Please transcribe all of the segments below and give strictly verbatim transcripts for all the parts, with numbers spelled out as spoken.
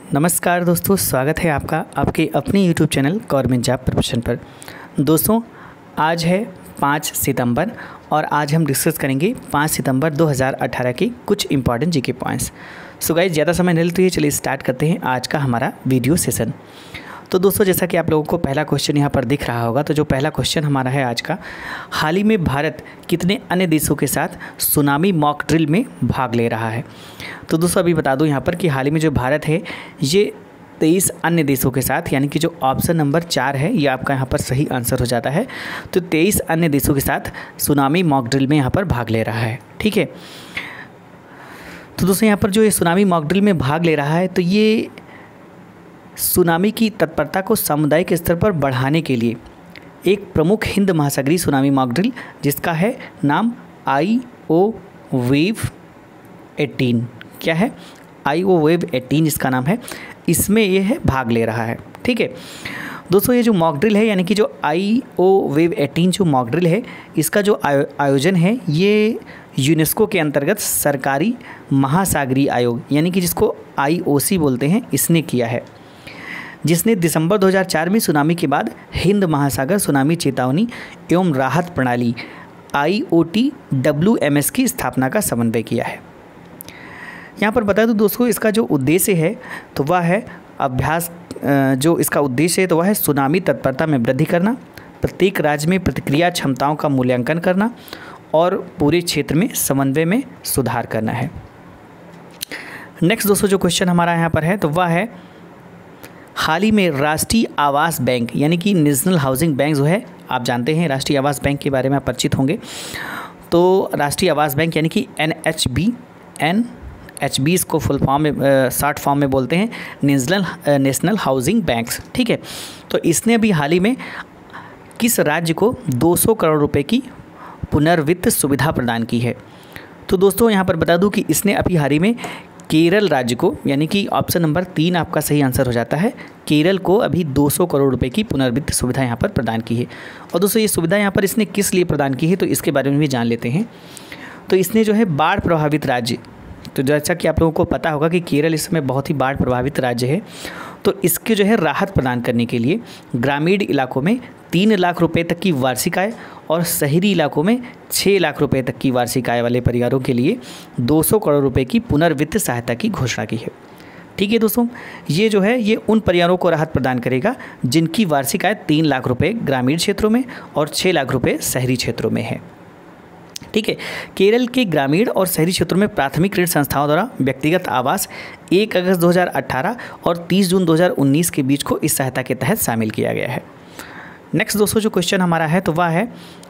नमस्कार दोस्तों, स्वागत है आपका आपके अपने YouTube channel government job preparation पर। दोस्तों, आज है पाँच सितंबर और आज हम डिस्कस करेंगे पाँच सितंबर दो हज़ार अठारह के कुछ important GK points. So guys, ज़्यादा समय नहीं लेते हुए चलिए स्टार्ट करते हैं आज का हमारा वीडियो सेशन। तो दोस्तों, जैसा कि आप लोगों को पहला क्वेश्चन यहाँ पर दिख रहा होगा, तो जो पहला क्वेश्चन हमारा है आज का, हाल ही में भारत कितने अन्य देशों के साथ सुनामी मॉक ड्रिल में भाग ले रहा है। तो दोस्तों, अभी बता दूं यहाँ पर कि हाल ही में जो भारत है ये तेईस अन्य देशों के साथ, यानी कि जो ऑप्शन नंबर चार है ये आपका यहाँ पर सही आंसर हो जाता है। तो तेईस अन्य देशों के साथ सुनामी मॉक ड्रिल में यहाँ पर भाग ले रहा है। ठीक है, तो दोस्तों यहाँ पर जो ये सुनामी मॉक ड्रिल में भाग ले रहा है, तो ये सुनामी की तत्परता को सामुदायिक स्तर पर बढ़ाने के लिए एक प्रमुख हिंद महासागरीय सुनामी मॉक ड्रिल, जिसका है नाम आई ओ वेव अठारह, क्या है आई ओ वेव अठारह इसका नाम है, इसमें ये है भाग ले रहा है। ठीक है दोस्तों, ये जो मॉक ड्रिल है, यानी कि जो आई ओ वेव अठारह जो मॉक ड्रिल है, इसका जो आयोजन है ये यूनेस्को के अंतर्गत सरकारी महासागरीय आयोग, यानी कि जिसको आई ओ सी बोलते हैं, इसने किया है, जिसने दिसंबर दो हज़ार चार में सुनामी के बाद हिंद महासागर सुनामी चेतावनी एवं राहत प्रणाली I O T W M S की स्थापना का समन्वय किया है। यहाँ पर बता दूं दोस्तों, इसका जो उद्देश्य है तो वह है अभ्यास, जो इसका उद्देश्य है तो वह है सुनामी तत्परता में वृद्धि करना, प्रत्येक राज्य में प्रतिक्रिया क्षमताओं का मूल्यांकन करना और पूरे क्षेत्र में समन्वय में सुधार करना है। नेक्स्ट दोस्तों, जो क्वेश्चन हमारा यहाँ पर है तो वह है, हाल ही में राष्ट्रीय आवास बैंक, यानी कि नेशनल हाउसिंग बैंक जो है, आप जानते हैं राष्ट्रीय आवास बैंक के बारे में आप परिचित होंगे। तो राष्ट्रीय आवास बैंक यानी कि N H B N H B इसको फुल फॉर्म में, शॉर्ट फॉर्म में बोलते हैं नेशनल नेशनल हाउसिंग बैंक्स। ठीक है, तो इसने अभी हाल ही में किस राज्य को दो सौ करोड़ रुपए की पुनर्वित्त सुविधा प्रदान की है। तो दोस्तों यहाँ पर बता दूं कि इसने अभी हाल ही में केरल राज्य को, यानी कि ऑप्शन नंबर तीन आपका सही आंसर हो जाता है, केरल को अभी दो सौ करोड़ रुपए की पुनर्वित्त सुविधा यहाँ पर प्रदान की है। और दोस्तों, ये सुविधा यहाँ पर इसने किस लिए प्रदान की है, तो इसके बारे में भी जान लेते हैं। तो इसने जो है बाढ़ प्रभावित राज्य, तो जैसा कि आप लोगों को पता होगा कि केरल इस समय बहुत ही बाढ़ प्रभावित राज्य है, तो इसके जो है राहत प्रदान करने के लिए ग्रामीण इलाकों में तीन लाख रुपए तक की वार्षिक आय और शहरी इलाकों में छः लाख रुपए तक की वार्षिक आय वाले परिवारों के लिए दो सौ करोड़ रुपए की पुनर्वित्त सहायता की घोषणा की है। ठीक है दोस्तों, ये जो है ये उन परिवारों को राहत प्रदान करेगा जिनकी वार्षिक आय तीन लाख रुपये ग्रामीण क्षेत्रों में और छः लाख रुपये शहरी क्षेत्रों में है। ठीक है, केरल के ग्रामीण और शहरी क्षेत्रों में प्राथमिक ऋण संस्थाओं द्वारा व्यक्तिगत आवास एक अगस्त दो हज़ार अठारह और तीस जून दो हज़ार उन्नीस के बीच को इस सहायता के तहत शामिल किया गया है। नेक्स्ट दोस्तों, जो क्वेश्चन हमारा है तो वह है,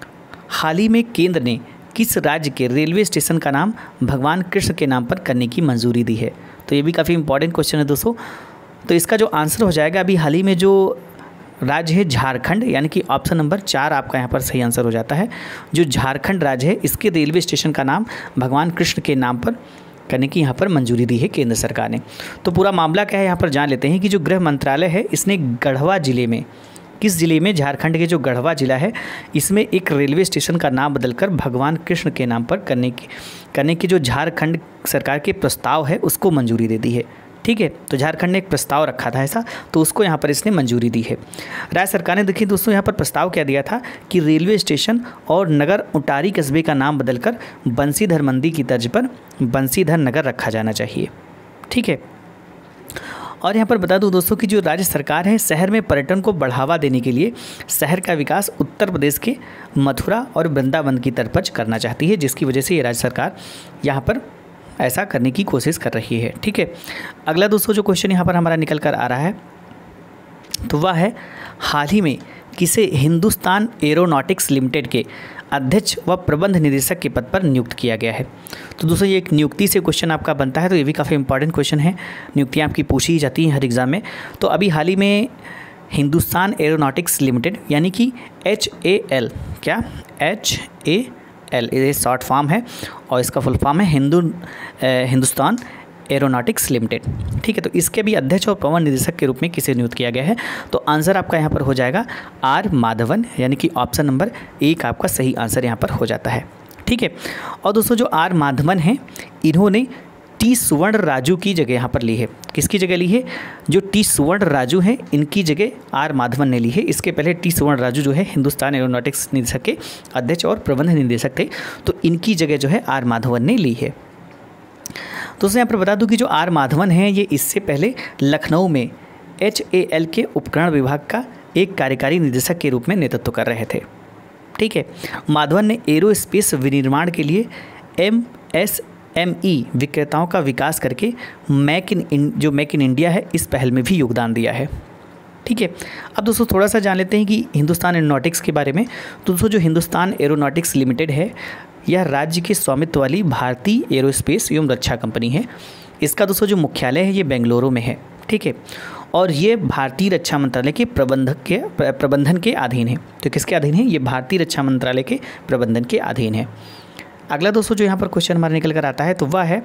हाल ही में केंद्र ने किस राज्य के रेलवे स्टेशन का नाम भगवान कृष्ण के नाम पर करने की मंजूरी दी है। तो ये भी काफ़ी इंपॉर्टेंट क्वेश्चन है दोस्तों। तो इसका जो आंसर हो जाएगा, अभी हाल ही में जो राज्य है झारखंड, यानी कि ऑप्शन नंबर चार आपका यहाँ पर सही आंसर हो जाता है। जो झारखंड राज्य है, इसके रेलवे स्टेशन का नाम भगवान कृष्ण के नाम पर करने की यहाँ पर मंजूरी दी है केंद्र सरकार ने। तो पूरा मामला क्या है यहाँ पर जान लेते हैं कि जो गृह मंत्रालय है, इसने गढ़वा जिले में, किस जिले में, झारखंड के जो गढ़वा जिला है, इसमें एक रेलवे स्टेशन का नाम बदलकर भगवान कृष्ण के नाम पर करने की करने की जो झारखंड सरकार के प्रस्ताव है उसको मंजूरी दे दी है। ठीक है, तो झारखंड ने एक प्रस्ताव रखा था ऐसा, तो उसको यहाँ पर इसने मंजूरी दी है। राज्य सरकार ने, देखिए दोस्तों, यहाँ पर प्रस्ताव क्या दिया था कि रेलवे स्टेशन और नगर उटारी कस्बे का नाम बदलकर बंसीधर मंडी की तर्ज पर बंसीधर नगर रखा जाना चाहिए। ठीक है, और यहाँ पर बता दूं दोस्तों कि जो राज्य सरकार है, शहर में पर्यटन को बढ़ावा देने के लिए शहर का विकास उत्तर प्रदेश के मथुरा और वृंदावन की तर्ज पर करना चाहती है, जिसकी वजह से ये राज्य सरकार यहाँ पर ऐसा करने की कोशिश कर रही है। ठीक है, अगला दोस्तों जो क्वेश्चन यहाँ पर हमारा निकल कर आ रहा है तो वह है, हाल ही में किसे हिंदुस्तान एरोनॉटिक्स लिमिटेड के अध्यक्ष व प्रबंध निदेशक के पद पर नियुक्त किया गया है। तो दोस्तों, ये एक नियुक्ति से क्वेश्चन आपका बनता है, तो ये भी काफ़ी इंपॉर्टेंट क्वेश्चन है। नियुक्तियाँ आपकी पूछी ही जाती हैं हर एग्ज़ाम में। तो अभी हाल ही में हिंदुस्तान एरोनॉटिक्स लिमिटेड, यानी कि एच ए एल, क्या एच ए एल, ये शॉर्ट फॉर्म है और इसका फुल फॉर्म है हिंदू हिंदुस्तान एरोनॉटिक्स लिमिटेड। ठीक है, तो इसके भी अध्यक्ष और प्रबंध निदेशक के रूप में किसे नियुक्त किया गया है। तो आंसर आपका यहाँ पर हो जाएगा आर माधवन, यानी कि ऑप्शन नंबर एक आपका सही आंसर यहाँ पर हो जाता है। ठीक है, और दोस्तों जो आर माधवन हैं, इन्होंने टी सुवर्ण राजू की जगह यहाँ पर ली है। किसकी जगह ली है? जो टी सुवर्ण राजू हैं इनकी जगह आर माधवन ने ली है। इसके पहले टी सुवर्ण राजू जो है हिंदुस्तान एरोनॉटिक्स निदेशक के अध्यक्ष और प्रबंध निदेशक थे, तो इनकी जगह जो है आर माधवन ने ली है। दोस्तों यहाँ पर बता दूं कि जो आर माधवन हैं ये इससे पहले लखनऊ में एच ए एल के उपकरण विभाग का एक कार्यकारी निदेशक के रूप में नेतृत्व कर रहे थे। ठीक है, माधवन ने एरोस्पेस विनिर्माण के लिए एम एस एम ई विक्रेताओं का विकास करके मेक इन, इन जो मेक इन इंडिया है इस पहल में भी योगदान दिया है। ठीक है, अब दोस्तों थोड़ा सा जान लेते हैं कि हिंदुस्तान एरोनॉटिक्स के बारे में। तो दोस्तों जो हिंदुस्तान एरोनॉटिक्स लिमिटेड है यह राज्य के स्वामित्व वाली भारतीय एरोस्पेस एवं रक्षा कंपनी है। इसका दोस्तों जो मुख्यालय है ये बेंगलुरु में है। ठीक है, और ये भारतीय रक्षा मंत्रालय के प्रबंधक के प्रबंधन के अधीन है। तो किसके अधीन है? ये भारतीय रक्षा मंत्रालय के प्रबंधन के अधीन है। अगला दोस्तों जो यहाँ पर क्वेश्चन हमारे निकल कर आता है तो वह है,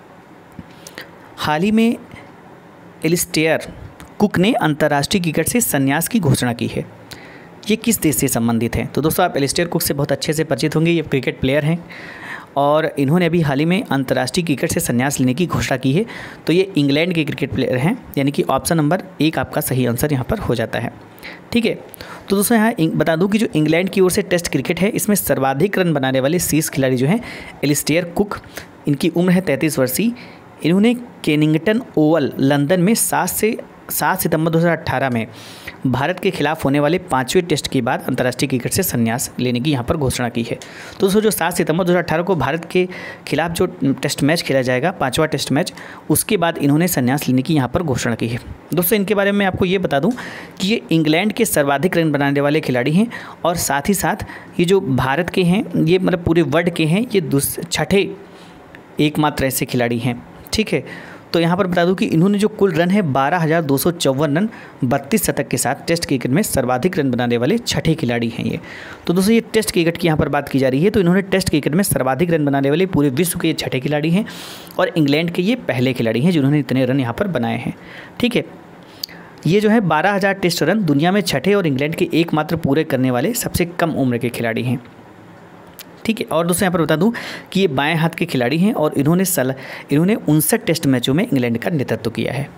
हाल ही में एलिस्टेयर कुक ने अंतर्राष्ट्रीय क्रिकेट से संन्यास की घोषणा की है। ये किस देश से संबंधित है? तो दोस्तों आप एलिस्टेयर कुक से बहुत अच्छे से परिचित होंगे। ये क्रिकेट प्लेयर हैं और इन्होंने अभी हाल ही में अंतर्राष्ट्रीय क्रिकेट से संन्यास लेने की घोषणा की है। तो ये इंग्लैंड के क्रिकेट प्लेयर हैं, यानी कि ऑप्शन नंबर एक आपका सही आंसर यहाँ पर हो जाता है। ठीक है, तो दोस्तों यहाँ बता दूं कि जो इंग्लैंड की ओर से टेस्ट क्रिकेट है इसमें सर्वाधिक रन बनाने वाले शीर्ष खिलाड़ी जो हैं एलिस्टेयर कुक, इनकी उम्र है तैंतीस वर्षीय। इन्होंने केनिंगटन ओवल लंदन में सात से सात सितंबर दो हज़ार अठारह में भारत के खिलाफ होने वाले पाँचवें टेस्ट के बाद अंतर्राष्ट्रीय क्रिकेट से संन्यास लेने की यहाँ पर घोषणा की है। तो दोस्तों जो सात सितंबर दो हज़ार अठारह को भारत के खिलाफ जो टेस्ट मैच खेला जाएगा, पाँचवा टेस्ट मैच, उसके बाद इन्होंने संन्यास लेने की यहाँ पर घोषणा की है। दोस्तों इनके बारे में आपको ये बता दूँ कि ये इंग्लैंड के सर्वाधिक रन बनाने वाले खिलाड़ी हैं और साथ ही साथ ये जो भारत के हैं, ये मतलब पूरे वर्ल्ड के हैं, ये छठे एकमात्र ऐसे खिलाड़ी हैं। ठीक है, तो यहाँ पर बता दूं कि इन्होंने जो कुल रन है बारह हज़ार दो सौ चौवन रन बत्तीस शतक के साथ टेस्ट क्रिकेट में सर्वाधिक रन बनाने वाले छठे खिलाड़ी हैं ये। तो दोस्तों ये टेस्ट क्रिकेट की यहाँ पर बात की जा रही है, तो इन्होंने टेस्ट क्रिकेट में सर्वाधिक रन बनाने वाले पूरे विश्व के ये छठे खिलाड़ी हैं और इंग्लैंड के ये पहले खिलाड़ी हैं जिन्होंने इतने रन यहाँ पर बनाए हैं। ठीक है, ये जो है बारह हज़ार टेस्ट रन दुनिया में छठे और इंग्लैंड के एकमात्र पूरे करने वाले सबसे कम उम्र के खिलाड़ी हैं। ठीक है, और दोस्तों यहाँ पर बता दूं कि ये बाएं हाथ के खिलाड़ी हैं और इन्होंने सल इन्होंने उनसठ टेस्ट मैचों में इंग्लैंड का नेतृत्व किया है।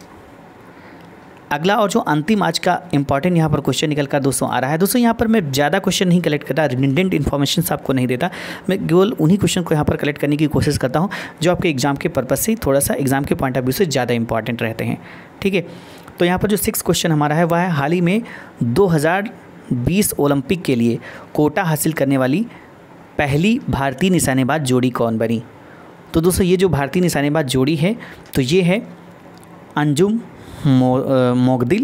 अगला और जो अंतिम आज का इंपॉर्टेंट यहाँ पर क्वेश्चन निकल कर दोस्तों आ रहा है। दोस्तों यहाँ पर मैं ज़्यादा क्वेश्चन नहीं कलेक्ट करता, रिडंडेंट इन्फॉर्मेशन आपको नहीं देता, मैं केवल उन्हीं क्वेश्चन को यहाँ पर कलेक्ट करने की कोशिश करता हूँ जो आपके एग्जाम के पर्पज़ से थोड़ा सा एग्जाम के पॉइंट ऑफ व्यू से ज़्यादा इंपॉर्टेंट रहते हैं। ठीक है, तो यहाँ पर जो सिक्स क्वेश्चन हमारा है वह है, हाल ही में दो हज़ार बीस ओलंपिक के लिए कोटा हासिल करने वाली पहली भारतीय निशानेबाज जोड़ी कौन बनी? तो दोस्तों ये जो भारतीय निशानेबाज जोड़ी है तो ये है अंजुम मो, मोगदिल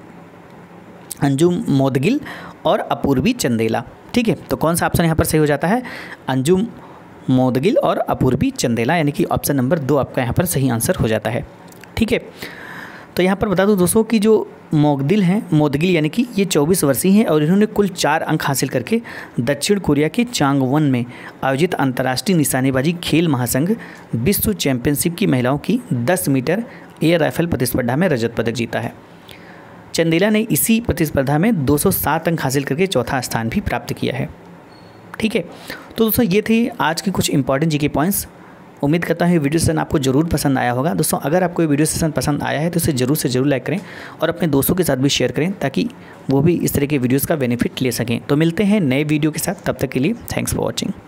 अंजुम मोदगिल और अपूर्वी चंदेला। ठीक है, तो कौन सा ऑप्शन यहाँ पर सही हो जाता है? अंजुम मोदगिल और अपूर्वी चंदेला, यानी कि ऑप्शन नंबर दो आपका यहाँ पर सही आंसर हो जाता है। ठीक है, तो यहाँ पर बता दूं दोस्तों कि जो मोगदिल हैं मोदगिल यानी कि ये चौबीस वर्षीय हैं और इन्होंने कुल चार अंक हासिल करके दक्षिण कोरिया के चांगवन में आयोजित अंतर्राष्ट्रीय निशानेबाजी खेल महासंघ विश्व चैंपियनशिप की महिलाओं की दस मीटर एयर राइफल प्रतिस्पर्धा में रजत पदक जीता है। चंदेला ने इसी प्रतिस्पर्धा में दो सौ सात अंक हासिल करके चौथा स्थान भी प्राप्त किया है। ठीक है, तो दोस्तों ये थे आज की कुछ इंपॉर्टेंट जी के पॉइंट्स। उम्मीद करता हूँ ये वीडियो सेशन आपको ज़रूर पसंद आया होगा। दोस्तों अगर आपको ये वीडियो सेशन पसंद आया है तो इसे ज़रूर से ज़रूर लाइक करें और अपने दोस्तों के साथ भी शेयर करें ताकि वो भी इस तरह के वीडियोस का बेनिफिट ले सकें। तो मिलते हैं नए वीडियो के साथ, तब तक के लिए थैंक्स फॉर वॉचिंग।